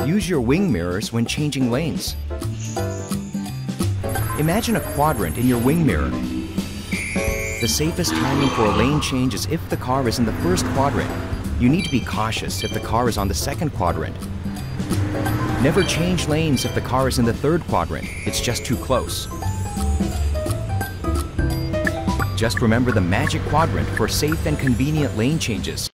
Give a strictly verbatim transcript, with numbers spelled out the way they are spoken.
Use your wing mirrors when changing lanes. Imagine a quadrant in your wing mirror. The safest timing for a lane change is if the car is in the first quadrant. You need to be cautious if the car is on the second quadrant. Never change lanes if the car is in the third quadrant. It's just too close. Just remember the magic quadrant for safe and convenient lane changes.